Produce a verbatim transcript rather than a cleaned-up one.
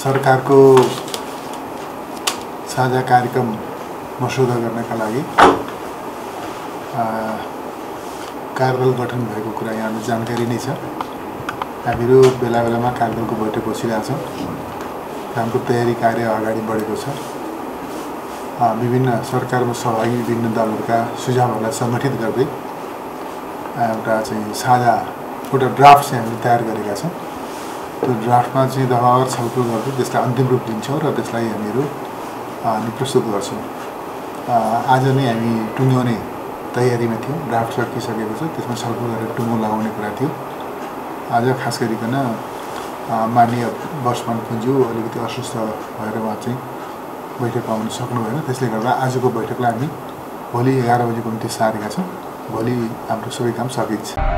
सरकारको साझा कार्यक्रम मसौदा गर्नका लागि कार्यदल गठन भएको कुरा यहाँलाई जानकारी नै छ। हामीहरू बेला बेलामा कार्यदलको बैठक बसिरहेका छौँ। हाम्रो तयारी कार्य अगाडि बढेको छ। विभिन्न सरकारमा सहभागी विभिन्न दलहरूका सुझावहरूलाई सङ्गठित गर्दै एउटा चाहिँ साझा एउटा ड्राफ्ट चाहिँ हामीले तयार गरेका छौँ। त्यो ड्राफ्टमा चाहिँ दफावार छलफल गर्दै त्यसलाई अन्तिम रूप दिन्छौँ र त्यसलाई हामीहरू प्रस्तुत गर्छौँ। आज नै हामी टुङ्ग्याउने तयारीमा थियौँ। ड्राफ्ट सकिसकेको छ, त्यसमा छलफल गरेर टुङ्गो लगाउने कुरा थियो। आज खास गरिकन माननीय वर्षमान पुन्ज्यू अलिकति अस्वस्थ भएर उहाँ चाहिँ बैठक आउन सक्नु भएन। त्यसले गर्दा आजको बैठकलाई हामी भोलि एघार बजीको निम्ति सारेका छौँ। भोलि हाम्रो सबै काम सकिन्छ।